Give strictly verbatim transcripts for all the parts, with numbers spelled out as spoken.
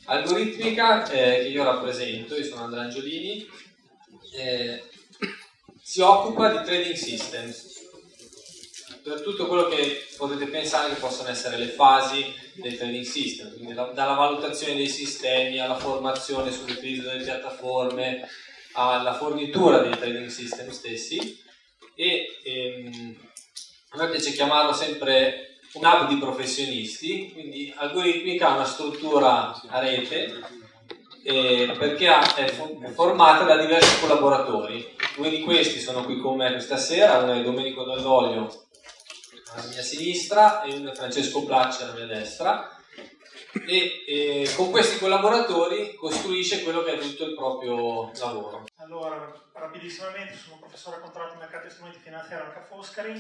algoritmica eh, che io rappresento, io sono Andrea Angiolini, eh, si occupa di trading systems, per tutto quello che potete pensare che possono essere le fasi dei trading system, quindi la, dalla valutazione dei sistemi alla formazione sull'utilizzo delle piattaforme alla fornitura dei trading system stessi. E ehm, a me piace chiamarlo sempre un hub di professionisti, quindi Algoritmica ha una struttura a rete eh, perché ha, è formata da diversi collaboratori. Due di questi sono qui con me questa sera, uno è Domenico Dall'Olio alla mia sinistra e uno è Francesco Placci alla mia destra, e eh, con questi collaboratori costruisce quello che è tutto il proprio lavoro. Allora, rapidissimamente, sono professore contratto in mercati e strumenti finanziari a Ca' Foscari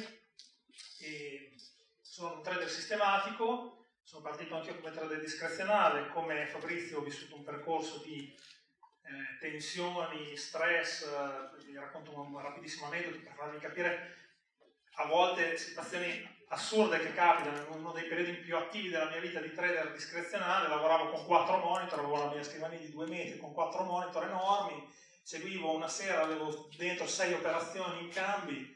e sono un trader sistematico. Sono partito anche io come trader discrezionale. Come Fabrizio ho vissuto un percorso di eh, tensioni, stress. Eh, vi racconto un rapidissimo aneddoto per farvi capire a volte situazioni assurde che capitano. In uno dei periodi più attivi della mia vita di trader discrezionale lavoravo con quattro monitor, avevo la mia scrivania di due metri con quattro monitor enormi, seguivo una sera, avevo dentro sei operazioni in cambi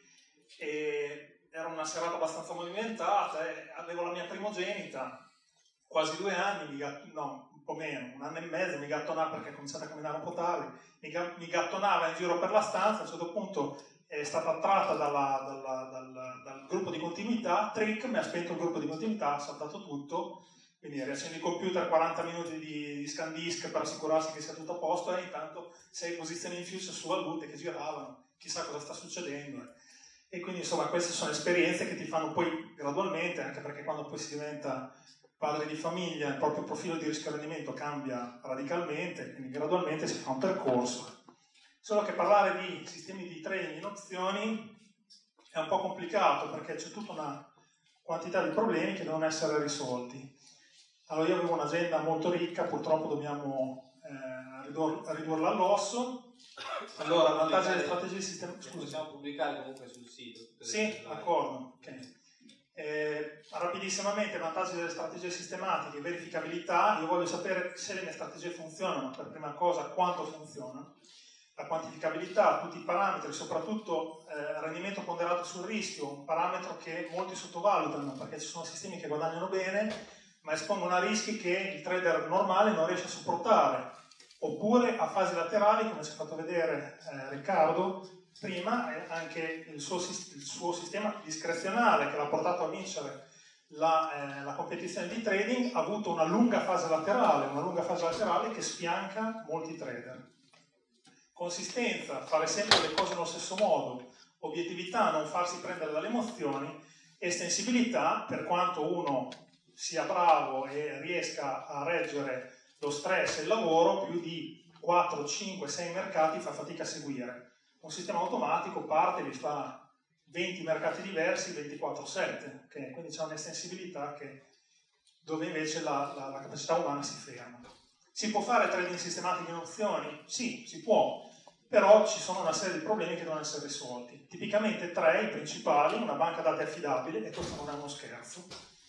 e era una serata abbastanza movimentata e avevo la mia primogenita, quasi due anni, mi gat- no, un po' meno, un anno e mezzo, mi gattonava perché ha cominciato a camminare un po' tardi, mi, ga- mi gattonava in giro per la stanza. A un certo punto è stata attratta dalla, dalla, dal, dal gruppo di continuità, trick, mi ha spento il gruppo di continuità, ha saltato tutto, quindi riaccendi il computer, quaranta minuti di, di scan disk per assicurarsi che sia tutto a posto e intanto sei posizioni in fuse su valute che giravano, chissà cosa sta succedendo. E quindi insomma queste sono esperienze che ti fanno poi gradualmente, anche perché quando poi si diventa padre di famiglia il proprio profilo di rischio rendimento cambia radicalmente, quindi gradualmente si fa un percorso. Solo che parlare di sistemi di trading in opzioni è un po' complicato perché c'è tutta una quantità di problemi che devono essere risolti. Allora io avevo un'agenda molto ricca, purtroppo dobbiamo eh, ridurla, ridurla all'osso. Allora, vantaggi delle strategie di sistema... Scusa, possiamo pubblicare comunque sul sito. Sì, d'accordo. Okay. Eh, rapidissimamente, vantaggi delle strategie sistematiche, verificabilità. Io voglio sapere se le mie strategie funzionano, per prima cosa quanto funzionano. La quantificabilità, tutti i parametri, soprattutto eh, rendimento ponderato sul rischio, un parametro che molti sottovalutano perché ci sono sistemi che guadagnano bene ma espongono a rischi che il trader normale non riesce a sopportare, oppure a fasi laterali, come ci ha fatto vedere eh, Riccardo prima, eh, anche il suo, il suo sistema discrezionale che l'ha portato a vincere la, eh, la competizione di trading ha avuto una lunga fase laterale, una lunga fase laterale che sfianca molti trader. Consistenza, fare sempre le cose nello stesso modo, obiettività, non farsi prendere dalle emozioni, e sensibilità, per quanto uno sia bravo e riesca a reggere lo stress e il lavoro, più di quattro, cinque, sei mercati fa fatica a seguire. Un sistema automatico parte e vi fa venti mercati diversi ventiquattro sette, okay? Quindi c'è un'estensibilità che, dove invece la, la, la capacità umana si ferma. Si può fare trading sistematico in opzioni? Sì, si può, però ci sono una serie di problemi che devono essere risolti. Tipicamente tre, i principali: una banca dati affidabile, e questo non è uno scherzo,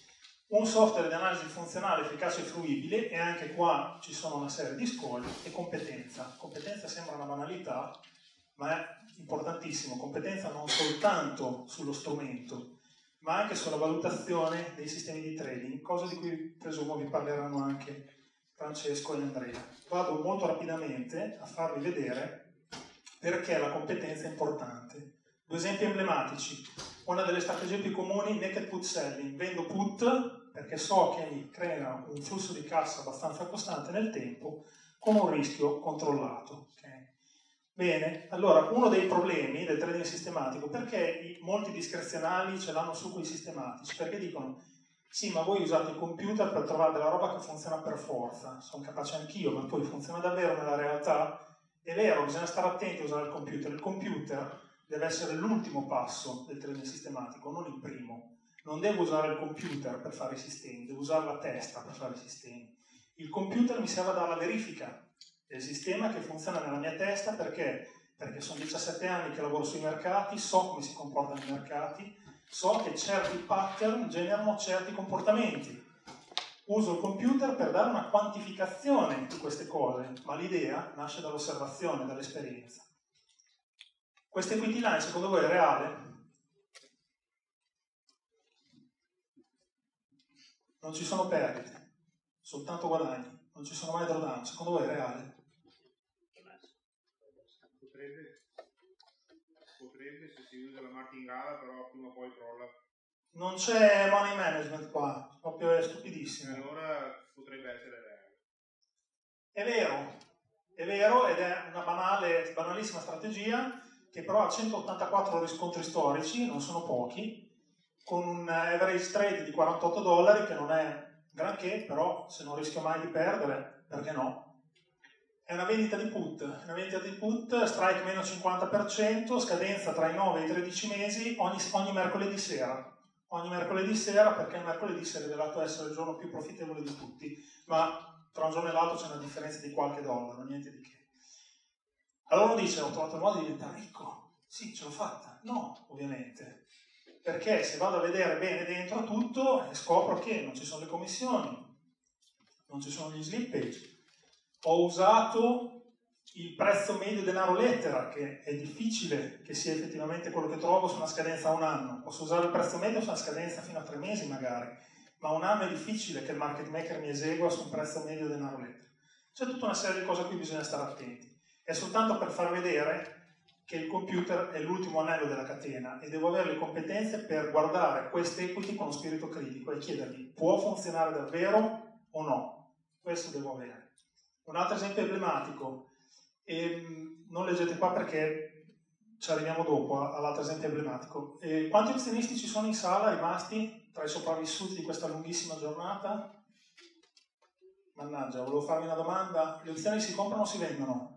un software di analisi funzionale efficace e fruibile, e anche qua ci sono una serie di scogli, e competenza. Competenza sembra una banalità, ma è importantissimo. Competenza non soltanto sullo strumento, ma anche sulla valutazione dei sistemi di trading, cosa di cui presumo vi parleranno anche Francesco e Andrea. Vado molto rapidamente a farvi vedere perché la competenza è importante. Due esempi emblematici. Una delle strategie più comuni, naked put selling. Vendo put perché so che mi crea un flusso di cassa abbastanza costante nel tempo con un rischio controllato. Okay? Bene, allora uno dei problemi del trading sistematico, perché i, molti discrezionali ce l'hanno su quei sistematici, perché dicono sì, ma voi usate il computer per trovare della roba che funziona per forza, sono capace anch'io, ma poi funziona davvero nella realtà? È vero, bisogna stare attenti a usare il computer. Il computer deve essere l'ultimo passo del trading sistematico, non il primo. Non devo usare il computer per fare i sistemi, devo usare la testa per fare i sistemi. Il computer mi serve a dare la verifica del sistema che funziona nella mia testa, perché? Perché sono diciassette anni che lavoro sui mercati, so come si comportano i mercati, so che certi pattern generano certi comportamenti. Uso il computer per dare una quantificazione di queste cose, ma l'idea nasce dall'osservazione, dall'esperienza. Questa equity line secondo voi è reale? Non ci sono perdite, soltanto guadagni, non ci sono mai drawdown. Secondo voi è reale? Potrebbe, potrebbe se si usa la martingala, però prima o poi crolla. Non c'è money management qua, proprio è stupidissimo. Allora potrebbe essere reale. È vero, è vero ed è una banale, banalissima strategia che però ha centottantaquattro riscontri storici, non sono pochi, con un average trade di quarantotto dollari che non è granché, però se non rischio mai di perdere, perché no? È una vendita di put, una vendita di put, strike meno cinquanta per cento, scadenza tra i nove e i tredici mesi ogni, ogni mercoledì sera. Ogni mercoledì sera, perché il mercoledì si è rivelato essere il giorno più profittevole di tutti, ma tra un giorno e l'altro c'è una differenza di qualche dollaro, niente di che. Allora uno dice, ho trovato il modo di diventare ricco. Sì, ce l'ho fatta. No, ovviamente. Perché se vado a vedere bene dentro tutto, scopro che non ci sono le commissioni, non ci sono gli slippage. Ho usato il prezzo medio denaro lettera, che è difficile che sia effettivamente quello che trovo su una scadenza a un anno. Posso usare il prezzo medio su una scadenza fino a tre mesi magari, ma un anno è difficile che il market maker mi esegua su un prezzo medio denaro lettera. C'è tutta una serie di cose a cui bisogna stare attenti. È soltanto per far vedere che il computer è l'ultimo anello della catena e devo avere le competenze per guardare queste equity con uno spirito critico e chiedergli, può funzionare davvero o no? Questo devo avere. Un altro esempio emblematico, e non leggete qua perché ci arriviamo dopo all'altro esempio emblematico. E quanti azionisti ci sono in sala rimasti tra i sopravvissuti di questa lunghissima giornata? Mannaggia, volevo farvi una domanda. Le opzioni si comprano o si vendono?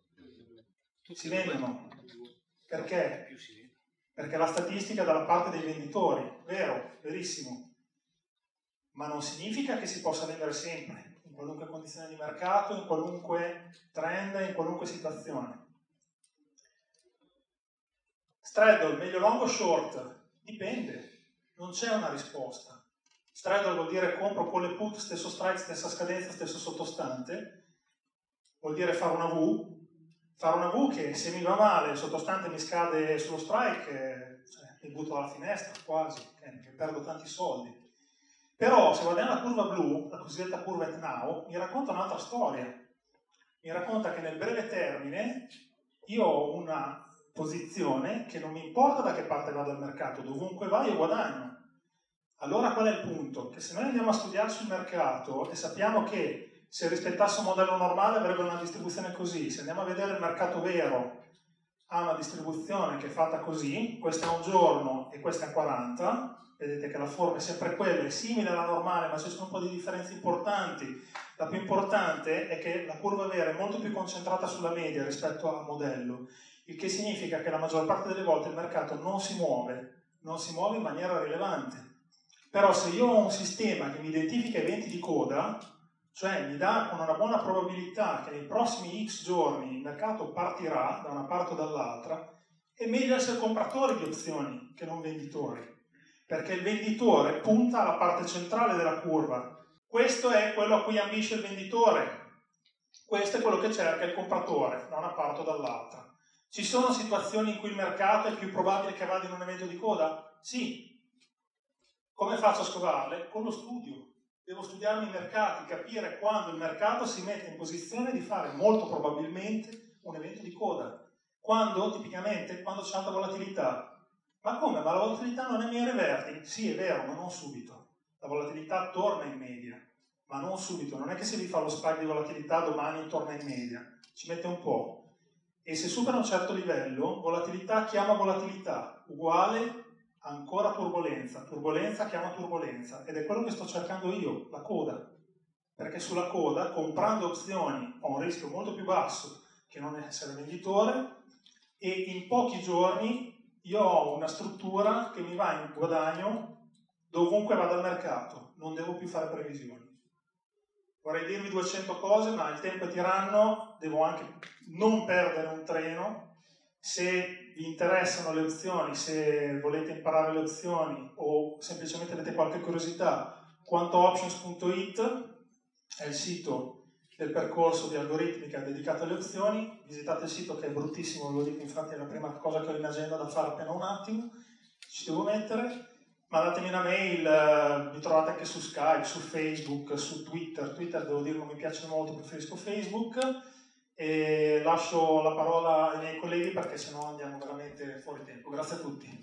Si vendono. Perché? Perché la statistica è dalla parte dei venditori, vero, verissimo. Ma non significa che si possa vendere sempre, in qualunque condizione di mercato, in qualunque trend, in qualunque situazione. Straddle, meglio long o short? Dipende, non c'è una risposta. Straddle vuol dire compro con le put, stesso strike, stessa scadenza, stesso sottostante. Vuol dire fare una V. Fare una V che se mi va male, il sottostante mi scade sullo strike, eh, cioè, mi butto dalla finestra quasi, eh, che perdo tanti soldi. Però se guardiamo la curva blu, la cosiddetta curva at now, mi racconta un'altra storia. Mi racconta che nel breve termine io ho una posizione che non mi importa da che parte vado al mercato, dovunque va io guadagno. Allora qual è il punto? Che se noi andiamo a studiarci il mercato e sappiamo che se rispettasse un modello normale avrebbe una distribuzione così, se andiamo a vedere il mercato vero ha una distribuzione che è fatta così, questa è un giorno e questa è quaranta, vedete che la forma è sempre quella, è simile alla normale ma ci sono un po' di differenze importanti. La più importante è che la curva vera è molto più concentrata sulla media rispetto al modello, il che significa che la maggior parte delle volte il mercato non si muove, non si muove in maniera rilevante. Però se io ho un sistema che mi identifica eventi di coda, cioè mi dà con una buona probabilità che nei prossimi X giorni il mercato partirà da una parte o dall'altra, è meglio essere compratori di opzioni che non venditori, perché il venditore punta alla parte centrale della curva. Questo è quello a cui ambisce il venditore, questo è quello che cerca il compratore da una parte o dall'altra. Ci sono situazioni in cui il mercato è più probabile che vada in un evento di coda? Sì. Come faccio a scovarle? Con lo studio. Devo studiarmi i mercati, capire quando il mercato si mette in posizione di fare molto probabilmente un evento di coda. Quando? Tipicamente quando c'è alta volatilità. Ma come? Ma la volatilità non è mai reverting? Sì, è vero, ma non subito. La volatilità torna in media, ma non subito. Non è che se vi fa lo spike di volatilità domani torna in media. Ci mette un po'. E se supera un certo livello, volatilità chiama volatilità, uguale ancora turbolenza, turbolenza chiama turbolenza, ed è quello che sto cercando io, la coda, perché sulla coda, comprando opzioni, ho un rischio molto più basso che non essere venditore, e in pochi giorni io ho una struttura che mi va in guadagno dovunque vada al mercato, non devo più fare previsioni. Vorrei dirvi duecento cose, ma il tempo è tiranno, devo anche non perdere un treno. Se vi interessano le opzioni, se volete imparare le opzioni o semplicemente avete qualche curiosità, quantooptions punto it è il sito del percorso di algoritmica dedicato alle opzioni. Visitate il sito che è bruttissimo, ve lo dico, infatti è la prima cosa che ho in agenda da fare appena un attimo, ci devo mettere. Mandatemi una mail, mi trovate anche su Skype, su Facebook, su Twitter. Twitter devo dire non mi piace molto, preferisco Facebook. E lascio la parola ai miei colleghi perché sennò andiamo veramente fuori tempo. Grazie a tutti.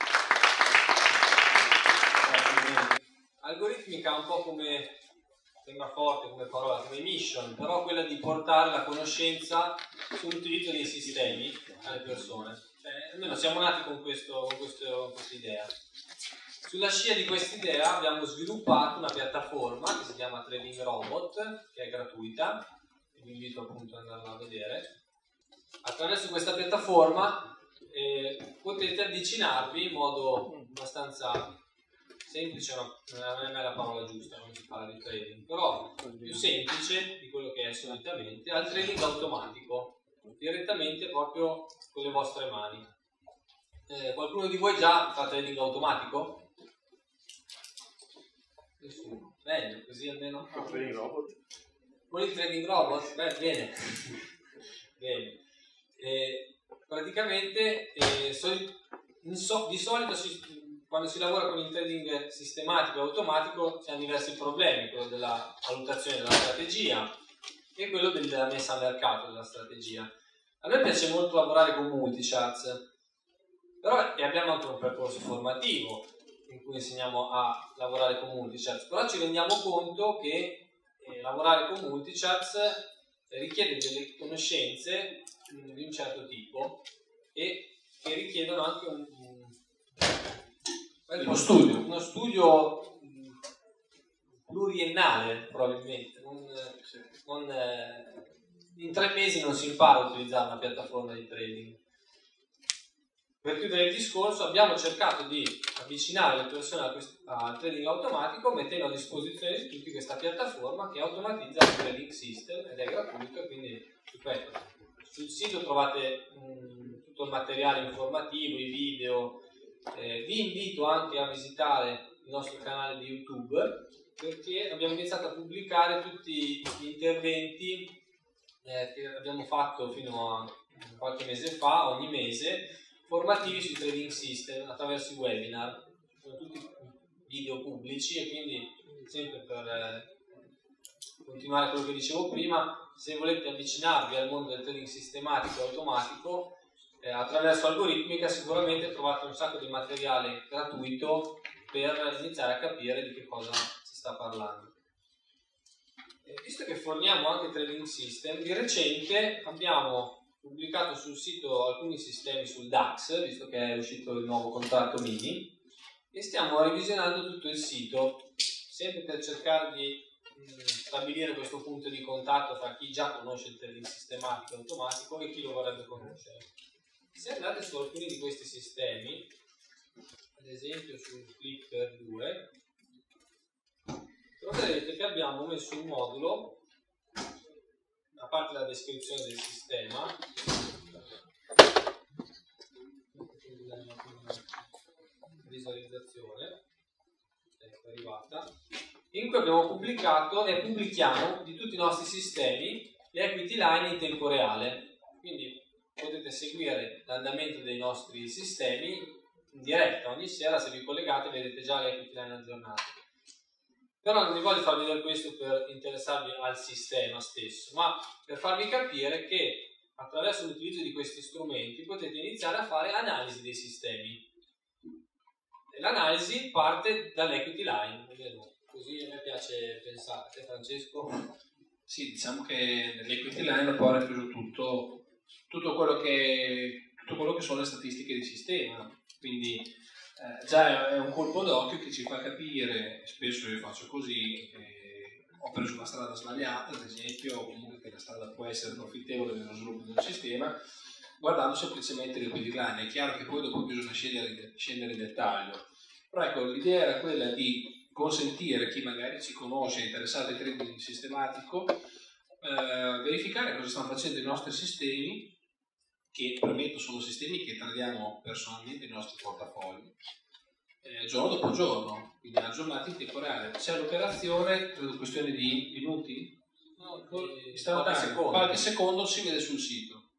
Algoritmica è un po' come, sembra forte come parola, come mission, però quella di portare la conoscenza sull'utilizzo dei sistemi alle persone. Eh, almeno siamo nati con, questo, con questo, questa idea. Sulla scia di questa idea abbiamo sviluppato una piattaforma che si chiama Trading Robot, che è gratuita, e vi invito appunto ad andarla a vedere. Attraverso questa piattaforma eh, potete avvicinarvi in modo abbastanza semplice, no, non è la parola giusta, non si parla di trading, però più semplice di quello che è solitamente, al trading automatico, direttamente proprio con le vostre mani. Eh, qualcuno di voi già fa trading automatico? Nessuno. Bene, così almeno. Con trading robot? Con il trading robot? Beh, bene. Bene. Eh, praticamente eh, soli, so, di solito si, quando si lavora con il trading sistematico e automatico si hanno diversi problemi, quello della valutazione della strategia e quello della messa a mercato della strategia. A me piace molto lavorare con multicharts, però e abbiamo anche un percorso formativo in cui insegniamo a lavorare con multicharts, però ci rendiamo conto che eh, lavorare con multicharts eh, richiede delle conoscenze mh, di un certo tipo e che richiedono anche un, un, uno studio, uno studio mh, pluriennale probabilmente. Non, non, eh, in tre mesi non si impara a utilizzare una piattaforma di trading. Per chiudere il discorso, abbiamo cercato di avvicinare le persone al trading automatico mettendo a disposizione di tutti questa piattaforma che automatizza il trading system ed è gratuito, quindi ripeto, sul sito trovate mh, tutto il materiale informativo, i video. Eh, vi invito anche a visitare il nostro canale di YouTube perché abbiamo iniziato a pubblicare tutti gli interventi eh, che abbiamo fatto fino a qualche mese fa, ogni mese, formativi sui trading system attraverso i webinar. Sono tutti video pubblici e quindi sempre per eh, continuare quello che dicevo prima, se volete avvicinarvi al mondo del trading sistematico e automatico eh, attraverso algoritmica sicuramente trovate un sacco di materiale gratuito per iniziare a capire di che cosa si sta parlando. Eh, visto che forniamo anche trading system, di recente abbiamo pubblicato sul sito alcuni sistemi sul DAX, visto che è uscito il nuovo contratto mini, e stiamo revisionando tutto il sito, sempre per cercare di mh, stabilire questo punto di contatto tra chi già conosce il trading sistematico e automatico e chi lo vorrebbe conoscere. Se andate su alcuni di questi sistemi, ad esempio sul Clipper due, troverete che abbiamo messo un modulo, a parte la descrizione del sistema, la visualizzazione è arrivata, in cui abbiamo pubblicato e pubblichiamo di tutti i nostri sistemi le equity line in tempo reale, quindi potete seguire l'andamento dei nostri sistemi in diretta ogni sera. Se vi collegate vedete già le equity line aggiornate. Però non vi voglio far vedere questo per interessarvi al sistema stesso, ma per farvi capire che attraverso l'utilizzo di questi strumenti potete iniziare a fare analisi dei sistemi. E l'analisi parte dall'equity line, così a me piace pensare. Te, Francesco? Sì, diciamo che nell'equity line poi è preso tutto, tutto, quello che, tutto quello che sono le statistiche di sistema, quindi Eh, già è un colpo d'occhio che ci fa capire, spesso io faccio così, eh, ho preso una strada sbagliata, ad esempio, o comunque che la strada può essere profittevole nello sviluppo del sistema, guardando semplicemente le equity line. È chiaro che poi dopo bisogna scendere, scendere in dettaglio, però ecco, l'idea era quella di consentire a chi magari ci conosce, è interessato al trading sistematico, eh, verificare cosa stanno facendo i nostri sistemi, che premetto sono sistemi che tradiamo personalmente nei nostri portafogli eh, giorno dopo giorno, quindi aggiornati in tempo reale. C'è l'operazione, credo questione di minuti, No, qualche, qualche secondo. qualche secondo si vede sul sito.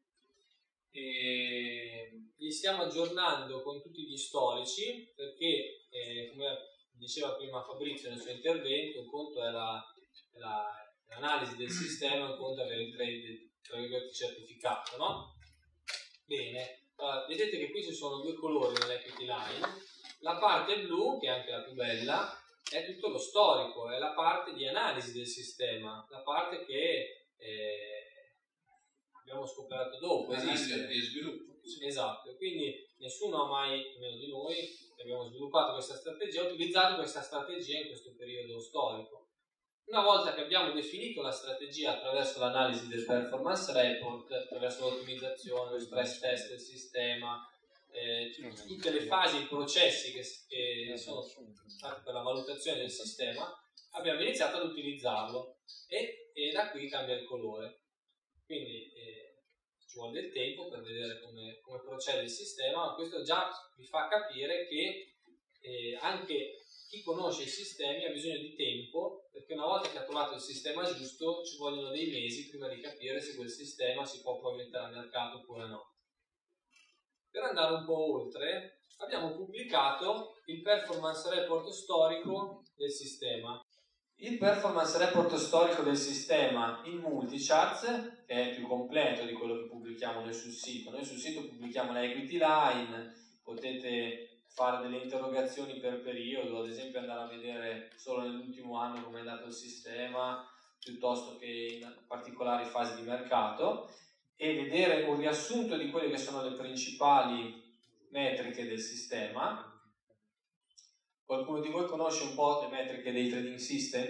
E... li stiamo aggiornando con tutti gli storici perché, eh, come diceva prima Fabrizio nel suo intervento, un conto è la, la, l'analisi del sistema, un conto è avere il trade, tra virgolette, certificato, no? Bene, allora, vedete che qui ci sono due colori nell'equity line. La parte blu, che è anche la più bella, è tutto lo storico, è la parte di analisi del sistema, la parte che eh, abbiamo scoperto dopo, esiste. E sviluppo. Esatto, quindi nessuno ha mai, almeno di noi, che abbiamo sviluppato questa strategia, ha utilizzato questa strategia in questo periodo storico. Una volta che abbiamo definito la strategia attraverso l'analisi del performance report, attraverso l'ottimizzazione, lo stress test del sistema, eh, tutte le fasi, i processi che, che sono stati per la valutazione del sistema, abbiamo iniziato ad utilizzarlo e, e da qui cambia il colore. Quindi eh, ci vuole del tempo per vedere come, come procede il sistema, ma questo già vi fa capire che eh, anche chi conosce i sistemi ha bisogno di tempo, perché una volta che ha trovato il sistema giusto ci vogliono dei mesi prima di capire se quel sistema si può poi mettere al mercato oppure no. Per andare un po' oltre, abbiamo pubblicato il performance report storico del sistema. Il performance report storico del sistema in multicharts, che è più completo di quello che pubblichiamo noi sul sito. Noi sul sito pubblichiamo la equity line, potete fare delle interrogazioni per periodo, ad esempio andare a vedere solo nell'ultimo anno come è andato il sistema, piuttosto che in particolari fasi di mercato, e vedere un riassunto di quelle che sono le principali metriche del sistema. Qualcuno di voi conosce un po' le metriche dei trading system?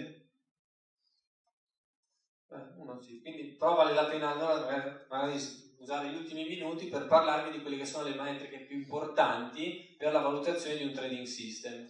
Eh, uno sì. Quindi però vale la pena allora magari usare gli ultimi minuti per parlarvi di quelle che sono le metriche più importanti per la valutazione di un trading system.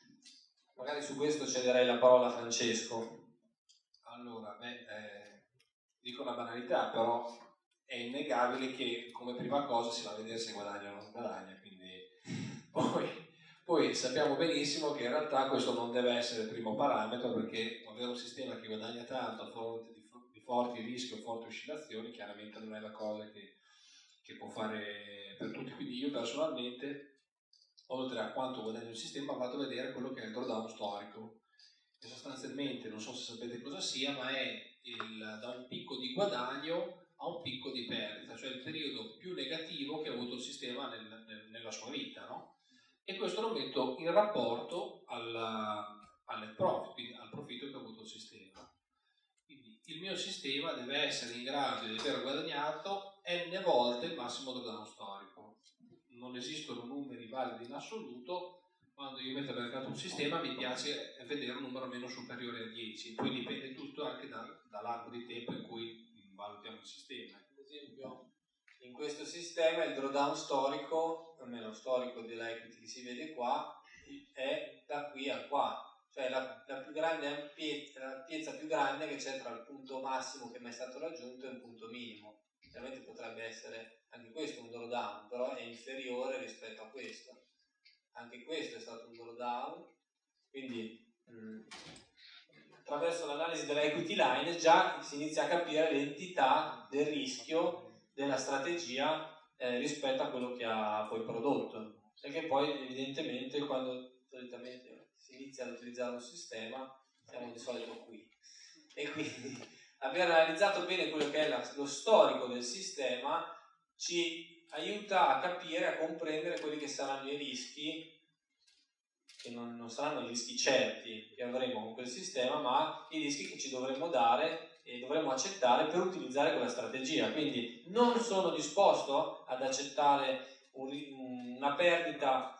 Magari su questo cederei la parola a Francesco. Allora, beh, eh, dico una banalità, però è innegabile che come prima cosa si va a vedere se guadagna o non guadagna, quindi poi, poi sappiamo benissimo che in realtà questo non deve essere il primo parametro, perché avere un sistema che guadagna tanto a fronte di, di forti rischi o forti oscillazioni chiaramente non è la cosa che, che può fare per tutti. Quindi io personalmente, oltre a quanto guadagna il sistema, vado a vedere quello che è il drawdown storico, che sostanzialmente, non so se sapete cosa sia, ma è il, da un picco di guadagno a un picco di perdita, cioè il periodo più negativo che ha avuto il sistema nel, nel, nella sua vita, no? E questo lo metto in rapporto alla, al profit, quindi al profitto che ha avuto il sistema. Quindi il mio sistema deve essere in grado di aver guadagnato n volte il massimo drawdown storico. Non esistono numeri validi in assoluto. Quando io metto a mercato un sistema mi piace vedere un numero meno superiore a dieci, poi dipende tutto anche da, dall'arco di tempo in cui valutiamo il sistema. Ad esempio, in questo sistema il drawdown storico, almeno storico della equity che si vede qua, è da qui a qua, cioè la, la più grande ampiezza, l'ampiezza più grande che c'è tra il punto massimo che mai è stato raggiunto e un punto minimo. Chiaramente potrebbe essere anche questo un drawdown, però è inferiore rispetto a questo. Anche questo è stato un drawdown, quindi mh, attraverso l'analisi della equity line già si inizia a capire l'entità del rischio della strategia eh, rispetto a quello che ha poi prodotto, perché poi evidentemente quando solitamente si inizia ad utilizzare un sistema siamo di solito qui, e quindi aver analizzato bene quello che è la, lo storico del sistema ci aiuta a capire, a comprendere quelli che saranno i rischi, che non, non saranno i rischi certi che avremo con quel sistema, ma i rischi che ci dovremmo dare e dovremmo accettare per utilizzare quella strategia. Quindi non sono disposto ad accettare un, una perdita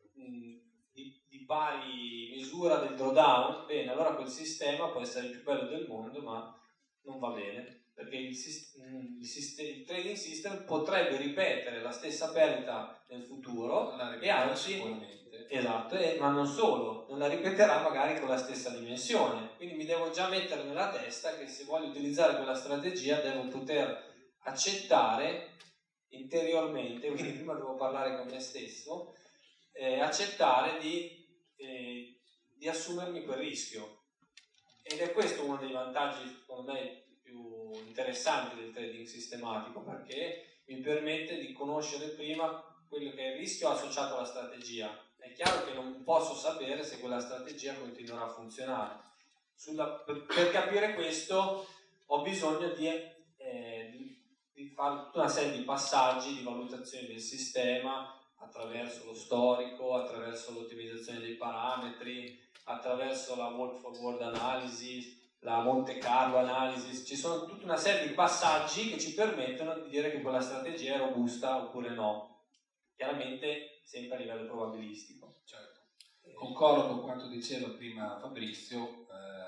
mh, di, di pari misura del drawdown. Bene, allora quel sistema può essere il più bello del mondo, ma non va bene, perché il, il, sistema, il trading system potrebbe ripetere la stessa perdita nel futuro e anzi, esatto, e, ma non solo, non la ripeterà magari con la stessa dimensione. Quindi mi devo già mettere nella testa che se voglio utilizzare quella strategia devo poter accettare interiormente, quindi prima devo parlare con me stesso, eh, accettare di, eh, di di assumermi quel rischio. Ed è questo uno dei vantaggi, secondo me, più interessanti del trading sistematico, perché mi permette di conoscere prima quello che è il rischio associato alla strategia. È chiaro che non posso sapere se quella strategia continuerà a funzionare. Sulla, per, per capire questo ho bisogno di, eh, di, di fare tutta una serie di passaggi di valutazione del sistema attraverso lo storico, attraverso l'ottimizzazione dei parametri, attraverso la word for word analysis, la Monte Carlo analysis. Ci sono tutta una serie di passaggi che ci permettono di dire che quella strategia è robusta oppure no, chiaramente sempre a livello probabilistico. Certo. Concordo con quanto diceva prima Fabrizio,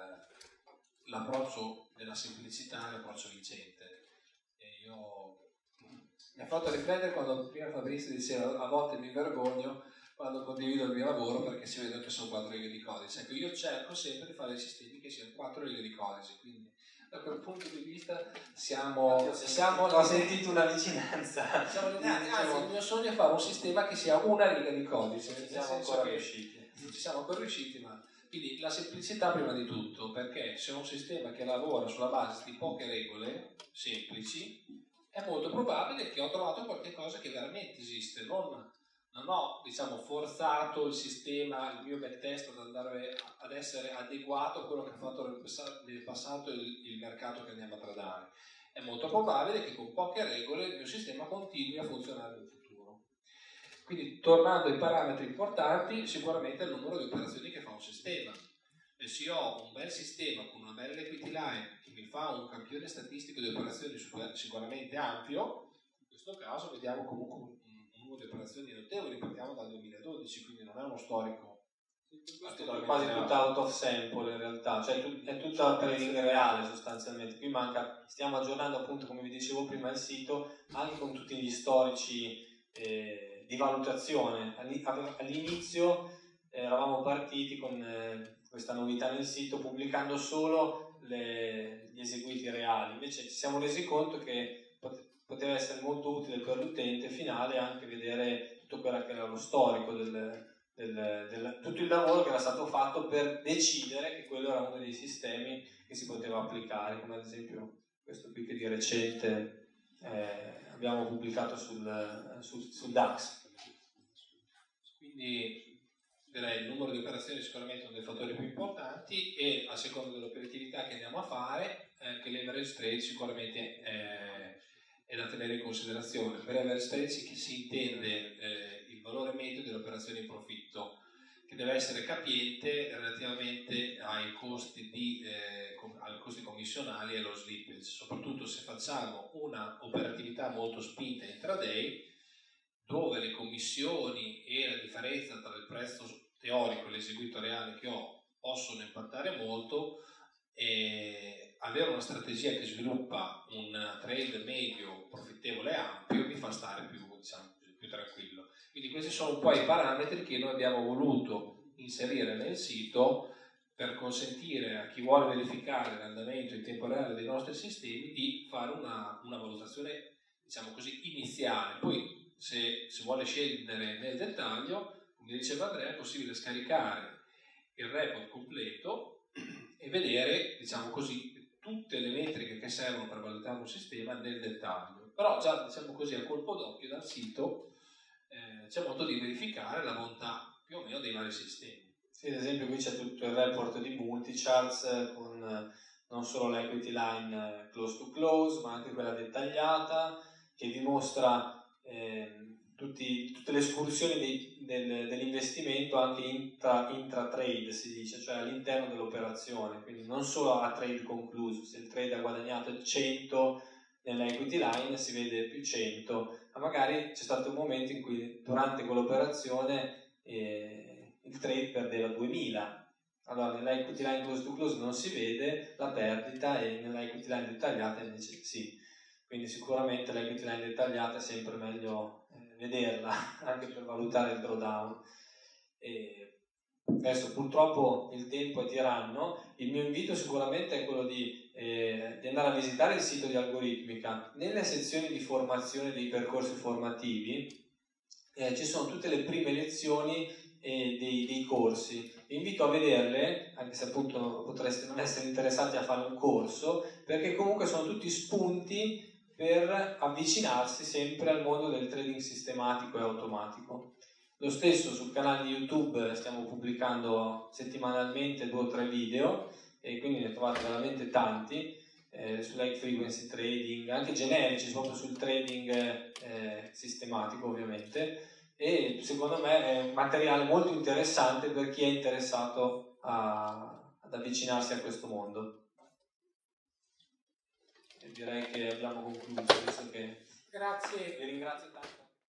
eh, l'approccio della semplicità è l'approccio vincente. E io mi ha fatto riflettere quando prima Fabrizio diceva a volte mi vergogno quando condivido il mio lavoro perché si vede che sono quattro righe di codice. Ecco, io cerco sempre di fare dei sistemi che siano quattro righe di codice, quindi da quel punto di vista siamo... siamo ho sentito una vicinanza. Siamo, anzi, il mio sogno è fare un sistema che sia una riga di codice. Non ci siamo ancora riusciti. Non ci siamo ancora riusciti, ma... Quindi la semplicità prima di tutto, perché se è un sistema che lavora sulla base di poche regole semplici, è molto probabile che ho trovato qualche cosa che veramente esiste, non... Non ho, diciamo, forzato il sistema, il mio backtest ad andare ad essere adeguato a quello che ha fatto nel passato il, il mercato che andiamo a tradare. È molto probabile che con poche regole il mio sistema continui a funzionare nel futuro. Quindi, tornando ai parametri importanti, sicuramente è il numero di operazioni che fa un sistema. E se io ho un bel sistema con una bella equity line che mi fa un campione statistico di operazioni sicuramente ampio, in questo caso vediamo comunque di operazioni notevoli, partiamo dal duemiladodici, quindi non è uno storico è quasi tutta out of sample in realtà, cioè è tutta trading reale sostanzialmente. Qui manca, stiamo aggiornando appunto, come vi dicevo prima, il sito anche con tutti gli storici eh, di valutazione. All'inizio eh, eravamo partiti con eh, questa novità nel sito pubblicando solo le, gli eseguiti reali, invece ci siamo resi conto che poteva essere molto utile per l'utente finale anche vedere tutto quello che era lo storico del, del, del, tutto il lavoro che era stato fatto per decidere che quello era uno dei sistemi che si poteva applicare, come ad esempio questo qui che di recente eh, abbiamo pubblicato sul, sul, sul DAX. Quindi direi il numero di operazioni è sicuramente uno dei fattori più importanti e a seconda dell'operatività che andiamo a fare eh, che l'average trade sicuramente è è da tenere in considerazione. Per average trade si intende eh, il valore medio delle operazioni in profitto, che deve essere capiente relativamente ai costi, di, eh, com- ai costi commissionali e allo slippage, soprattutto se facciamo una operatività molto spinta intraday, dove le commissioni e la differenza tra il prezzo teorico e l'eseguito reale che ho possono impattare molto. E avere una strategia che sviluppa un trade medio profittevole e ampio mi fa stare più, diciamo, più tranquillo. Quindi questi sono un po' i parametri che noi abbiamo voluto inserire nel sito per consentire a chi vuole verificare l'andamento in tempo reale dei nostri sistemi di fare una, una valutazione, diciamo così, iniziale. Poi se si vuole scendere nel dettaglio, come diceva Andrea, è possibile scaricare il report completo e vedere, diciamo così, tutte le metriche che servono per valutare un sistema nel dettaglio. Però già, diciamo così, a colpo d'occhio dal sito eh, c'è modo di verificare la bontà più o meno dei vari sistemi. Sì, ad esempio qui c'è tutto il report di Multicharts con eh, non solo l'equity line eh, close to close, ma anche quella dettagliata che dimostra eh, tutti, tutte le escursioni dei, del, dell'investimento anche intra, intra-trade, si dice, cioè all'interno dell'operazione, quindi non solo a trade concluso. Se il trade ha guadagnato cento nell'equity line si vede più cento, ma magari c'è stato un momento in cui durante quell'operazione eh, il trade perdeva duemila. Allora nell'equity line close to close non si vede la perdita e nell'equity line dettagliata invece sì. Quindi sicuramente l'equity line dettagliata è sempre meglio eh, vederla anche per valutare il drawdown. E adesso purtroppo il tempo è tiranno. Il mio invito sicuramente è quello di, eh, di andare a visitare il sito di Algoritmica. Nelle sezioni di formazione dei percorsi formativi eh, ci sono tutte le prime lezioni e dei, dei corsi. Vi invito a vederle, anche se appunto potreste non essere interessati a fare un corso, perché comunque sono tutti spunti per avvicinarsi sempre al mondo del trading sistematico e automatico. Lo stesso sul canale di YouTube stiamo pubblicando settimanalmente due o tre video, e quindi ne trovate veramente tanti, eh, sull'high frequency trading, anche generici proprio sul trading eh, sistematico ovviamente, e secondo me è un materiale molto interessante per chi è interessato a, ad avvicinarsi a questo mondo. E direi che abbiamo concluso, visto che Grazie. vi ringrazio tanto.